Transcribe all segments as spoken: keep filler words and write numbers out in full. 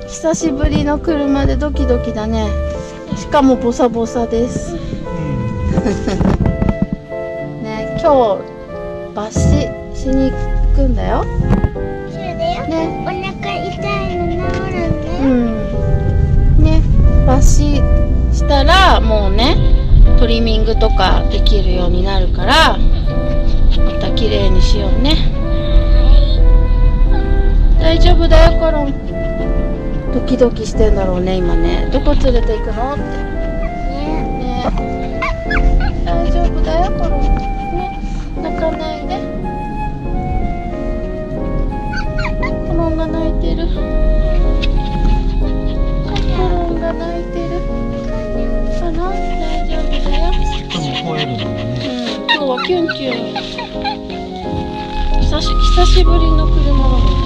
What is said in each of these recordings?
久しぶりの車でドキドキだね。しかもボサボサです。ね、今日抜歯しに行くんだよ。 そうだよ。ね、お腹痛いの治るね。 うん。ね、抜歯したらもうね、トリミングとかできるようになるから、また綺麗にしようね。大丈夫だよ、コロン。ドキドキしてんだろうね、今ね。どこ連れて行くのって。ね。ね。大丈夫だよ、コロン。ね。泣かないで。コロンが泣いてる。コロンが泣いてる。かな？大丈夫だよ。 吠えるのね。 うん、今日はキュンキュン。久し、久しぶりの車だもんね。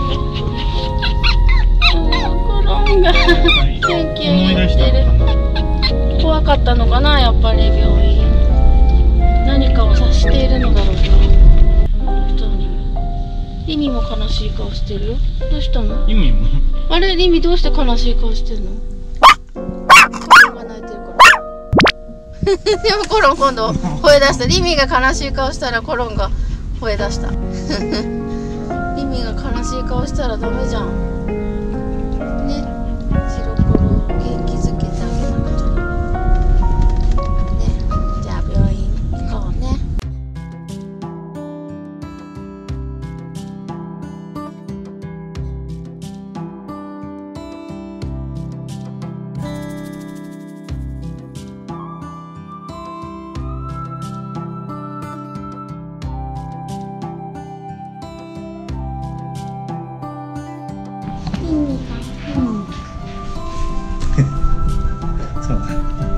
がキュンキュン言ってる。怖かったのかな、やっぱり病院。何かを察しているのだろうか。本当に。リミも悲しい顔してるよ。どうしたの？ リミも。 あれ、リミどうして悲しい顔してんの？コロンが泣いてるから。でもコロン今度吠え出した。リミが悲しい顔したらコロンが吠え出した。リミが悲しい顔したらダメじゃん。 そうだ。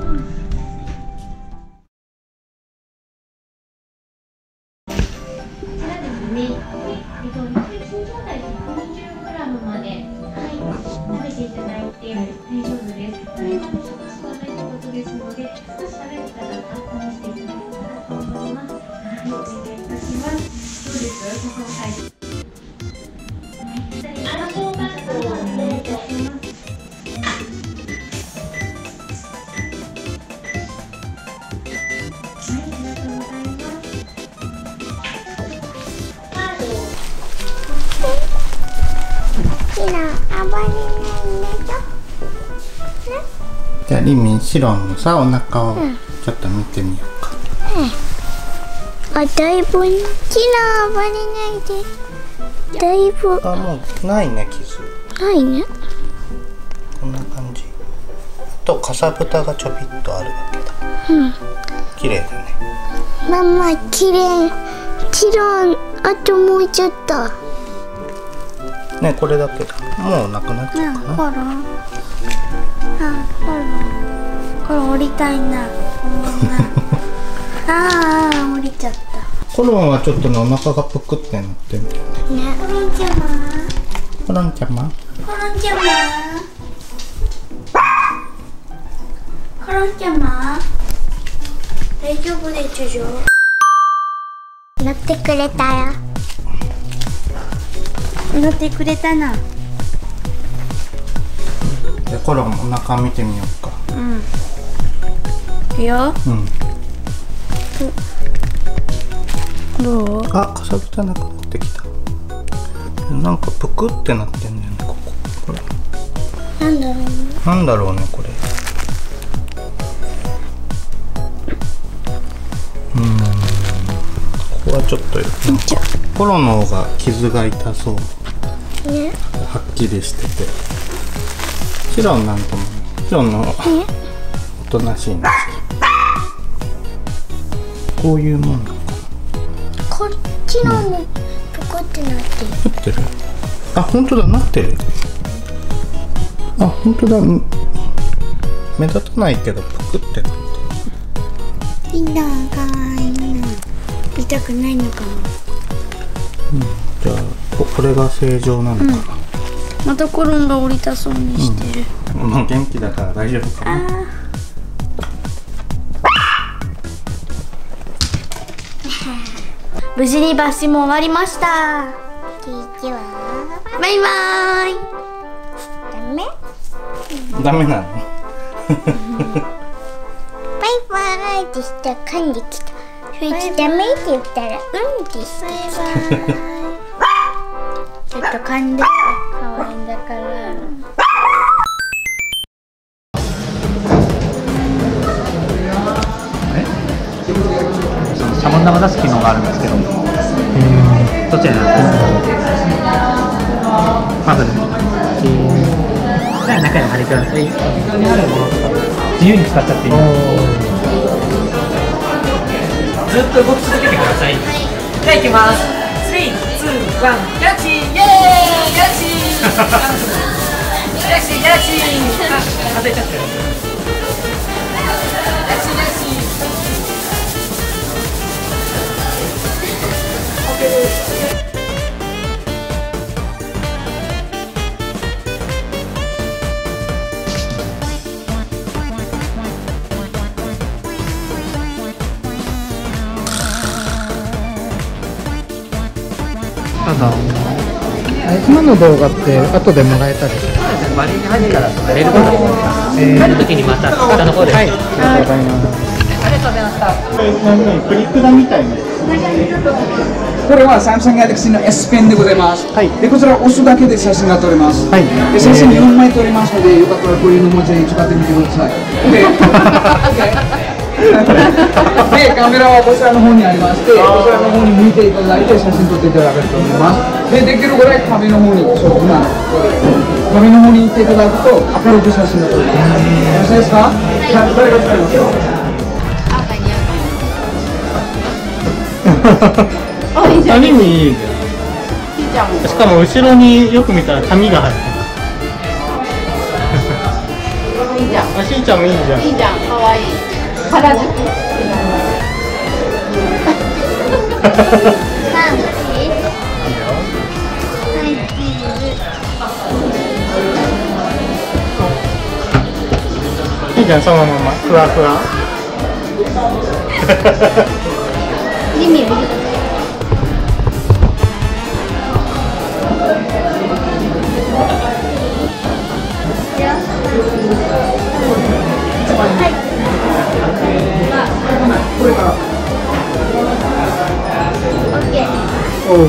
じゃあリミ、シロンのさ、お腹をちょっと見てみようか。 うん、あ、だいぶ、キラ暴れないで。だいぶ。 あ、もうないね、傷。 ないね。 こんな感じ。あと、かさぶたがちょびっとあるだけだ。 うん。 綺麗だね。 ママ、綺麗。シロン、あともうちょっと。 ね、これだけだ。もうなくなっちゃうかな。 ほら。あ、ほら。これ降りたいな。ああ、降りちゃった。 コロンはちょっとね、お腹がぷくってなってんだよね。 ね、コロンちゃま。 コロンちゃま。 コロンちゃま。コロンちゃま。大丈夫でちゅよ。乗ってくれたよ。乗ってくれたな。 じゃあコロンお腹見てみようか。 うん。いくよ。 うん。 どう？ あ、かさぶたなくなってきた。なんかぷくってなってんだよね、ここ。これ。 なんだろうね。 なんだろうね、これ。うん。ここはちょっとなんかコロの方が傷が痛そう。 ね。 はっきりしてて。シロンなんとも、シロンのおとなしいんですけど。こういうもんなのかな。 こっちのもぷくってなってる。 なってる。あ、本当だ、なってる。あ、本当だ。目立たないけどぷくってなってる。 いいな、かわいいな。痛くないのかな。 うん、じゃあ こ, これが正常なのかな、うん、 またコロンが降りたそうにしてる、 うん、もう元気だから大丈夫かな。 無事に抜歯も終わりました。バイバーイ。 メ？ ダメなの？ バイバイってしたら噛んできた。そいつダメって言ったらうんってしてきた。ちょっと噛んでかわいいんだから。 シャボン玉出す機能があるんですけど、どちらになりますか？まずです。じゃあ中に貼りください。ここにあるものとか自由に使っちゃっていいです。ずっと動き続けてください。じゃあ行きます。スリー、ツー、ワン、キャッチ、イエーイ、キャッチ、キャッチ、キャッチ、あ、当てちゃってる。 ただ今の動画って後でもらえたりする？ マリンに入ったら入れることが多いから、帰るときにまた下の方で。はい、ありがとうございます。ありがとうございました。 プリクラみたいな。 これはサムサンギャラクシーの S ペンでございます。はい、でこちらを押すだけで写真が撮れます。はい、で写真よんまい撮れますので、よかったらこういうのもぜひ使ってみてください。ででカメラはこちらの方にありまして、こちらの方に向いていただいて写真撮っていただけると思います。でできるぐらい壁の方に、そう今壁の方に行っていただくと明るく写真が撮れます。よろしいですか？誰が使いますか？ 髪にいい。しかも後ろによく見たら髪が入ってる。いいじゃん。あ、しーちゃんもいいじゃん。 いいじゃん、可愛い。原宿。 いいじゃん、そのままふわふわ。 リミはこれから。 オッケー。 おお。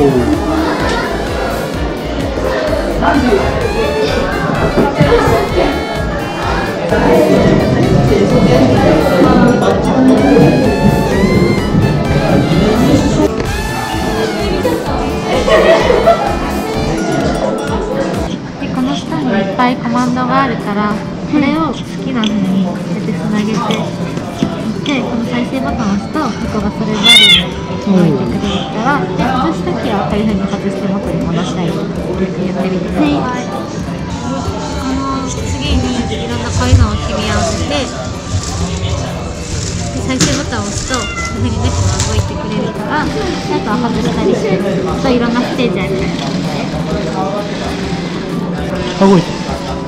でこの下にいっぱいコマンドがあるから、これを好きな風にこうやってつなげてで、この再生ボタンを押すとここがそれぞれに動いてくれるから、で外すときはこういう風に外して元に戻したりとかやってみてください。この次にいろんなこういうのを組み合わせて、で再生ボタンを押すとこういう風に猫が動いてくれるから、あとは外したりしてといろんなステージあるから動いてる。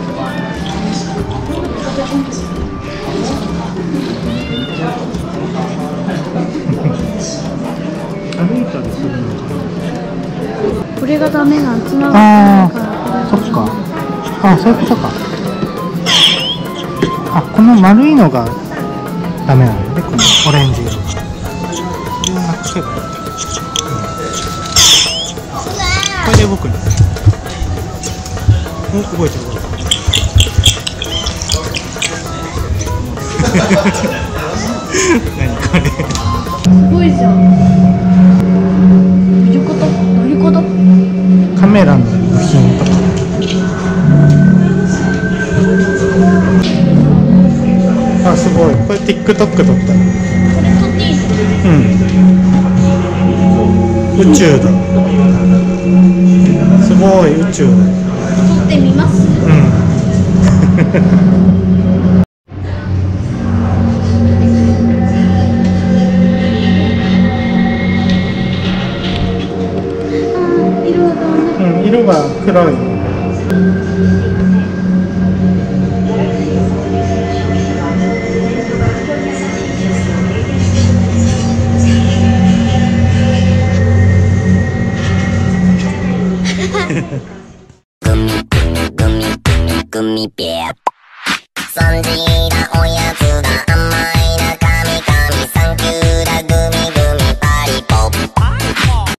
これがダメなんつながあってないから。 あ、そっか。あ、そういうことか。あ、この丸いのがダメなので、このオレンジ色が。これをなくせばいい。これで動くの。お、動いてる動いてる。何これ。 すごいじゃん。どういうこと？どういうこと？ カメラの部品とか。あ、すごい。これ TikTok 撮ったの。 これ撮っていいの？ うん。宇宙だ。すごい宇宙だ。 撮ってみます？ うん。色が黒い。 グミベア。三時